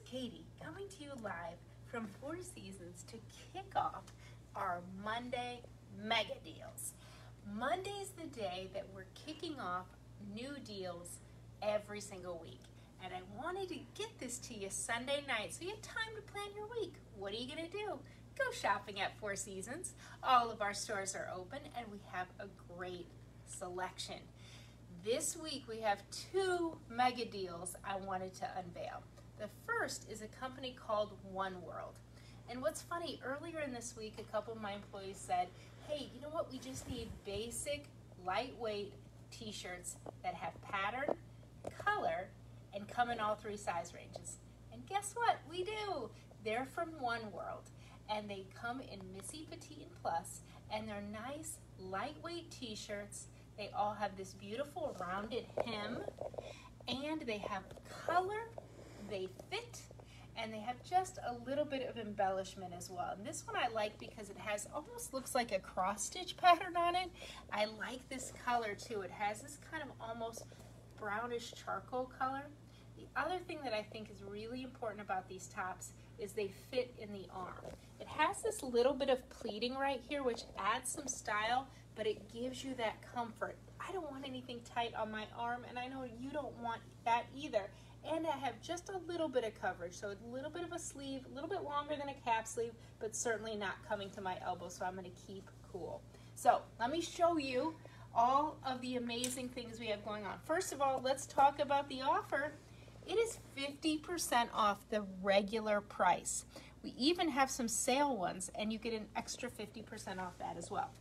Katie coming to you live from Four Seasons to kick off our Monday mega deals. Monday's the day that we're kicking off new deals every single week. And I wanted to get this to you Sunday night so you have time to plan your week. What are you going to do? Go shopping at Four Seasons. All of our stores are open and we have a great selection. This week we have two mega deals I wanted to unveil. The first is a company called One World. And what's funny, earlier in this week, a couple of my employees said, hey, you know what, we just need basic, lightweight t-shirts that have pattern, color, and come in all three size ranges. And guess what? We do. They're from One World. And they come in Missy Petite and Plus, and they're nice, lightweight t-shirts. They all have this beautiful rounded hem, and they have color, they fit, and they have just a little bit of embellishment as well. And this one I like because it has almost looks like a cross stitch pattern on it. I like this color too. It has this kind of almost brownish charcoal color. The other thing that I think is really important about these tops is they fit in the arm. It has this little bit of pleating right here which adds some style, but it gives you that comfort. I don't want anything tight on my arm, and I know you don't want that either. And I have just a little bit of coverage, so a little bit of a sleeve, a little bit longer than a cap sleeve, but certainly not coming to my elbow, so I'm going to keep cool. So let me show you all of the amazing things we have going on. First of all, let's talk about the offer. It is 50% off the regular price. We even have some sale ones, and you get an extra 50% off that as well.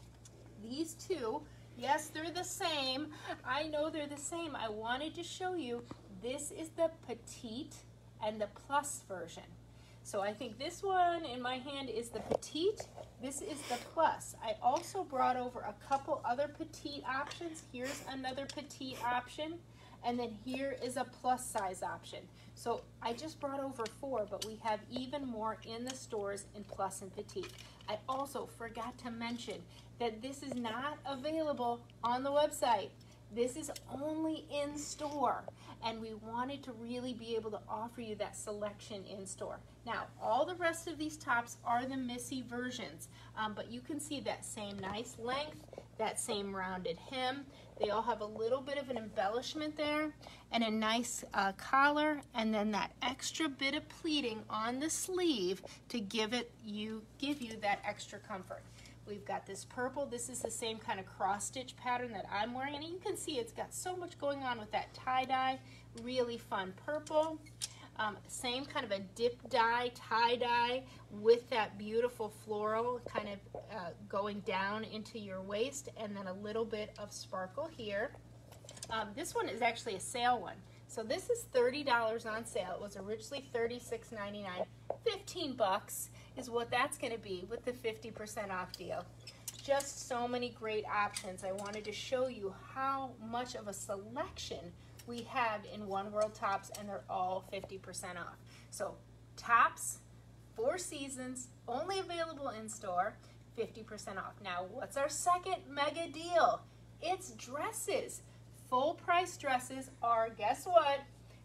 These two, yes, they're the same. I know they're the same. I wanted to show you. This is the petite and the plus version. So I think this one in my hand is the petite. This is the plus. I also brought over a couple other petite options. Here's another petite option. And then here is a plus size option. So I just brought over 4, but we have even more in the stores in plus and petite. I also forgot to mention that this is not available on the website. This is only in store, and we wanted to really be able to offer you that selection in store. Now, all the rest of these tops are the Missy versions, but you can see that same nice length, that same rounded hem. They all have a little bit of an embellishment there and a nice collar, and then that extra bit of pleating on the sleeve to give you that extra comfort. We've got this purple. This is the same kind of cross stitch pattern that I'm wearing, and you can see it's got so much going on with that tie-dye. Really fun purple. Same kind of a dip dye, tie-dye with that beautiful floral kind of going down into your waist, and then a little bit of sparkle here. This one is actually a sale one. So this is $30 on sale. It was originally $36.99. 15 bucks is what that's going to be with the 50% off deal. Just so many great options. I wanted to show you how much of a selection we have in One World tops, and they're all 50% off. So tops, Four Seasons, only available in store, 50% off. Now, what's our second mega deal? It's dresses. Full price dresses are, guess what?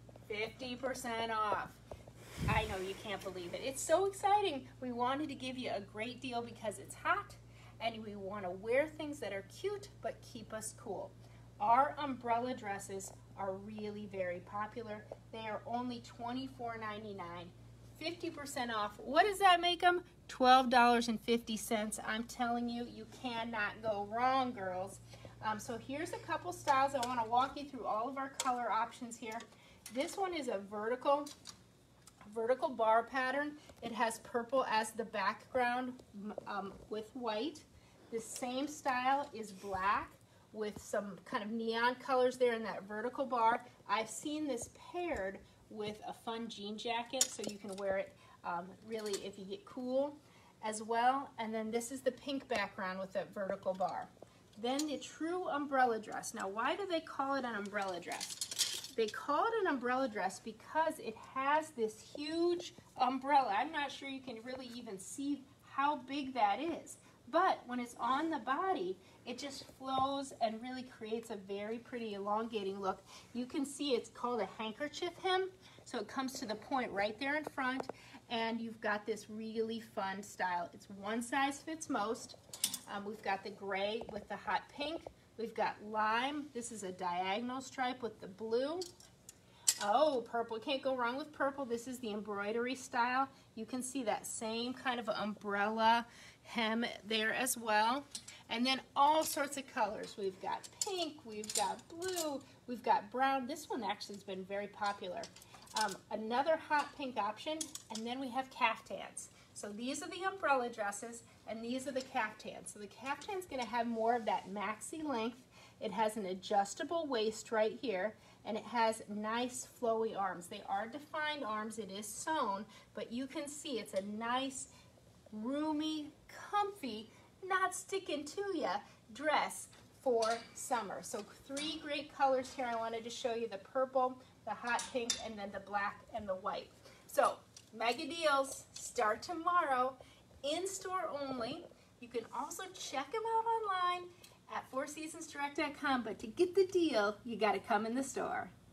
50% off. I know you can't believe it. It's so exciting. We wanted to give you a great deal because it's hot and we want to wear things that are cute but keep us cool. Our umbrella dresses are really very popular. They are only $24.99, 50% off. What does that make them? $12.50. I'm telling you, you cannot go wrong, girls. So here's a couple styles. I want to walk you through all of our color options here. This one is a vertical bar pattern. It has purple as the background with white. The same style is black with some kind of neon colors there in that vertical bar. I've seen this paired with a fun jean jacket, so you can wear it really if you get cool as well. And then this is the pink background with that vertical bar. Then the true umbrella dress. Now, why do they call it an umbrella dress? They call it an umbrella dress because it has this huge umbrella. I'm not sure you can really even see how big that is, but when it's on the body, it just flows and really creates a very pretty elongating look. You can see it's called a handkerchief hem, so it comes to the point right there in front, and you've got this really fun style. It's one size fits most. We've got the gray with the hot pink. We've got lime. This is a diagonal stripe with the blue. Oh, purple. Can't go wrong with purple. This is the embroidery style. You can see that same kind of umbrella hem there as well. And then all sorts of colors. We've got pink, we've got blue, we've got brown. This one actually has been very popular. Another hot pink option, and then we have caftans. So these are the umbrella dresses, and these are the caftans. So the caftan's going to have more of that maxi length. It has an adjustable waist right here, and it has nice flowy arms. They are defined arms. It is sewn, but you can see it's a nice, roomy, comfy, not sticking to ya dress for summer. So 3 great colors here. I wanted to show you the purple, the hot pink, and then the black and the white. So mega deals start tomorrow, in-store only. You can also check them out online at fourseasonsdirect.com, but to get the deal, you got to come in the store.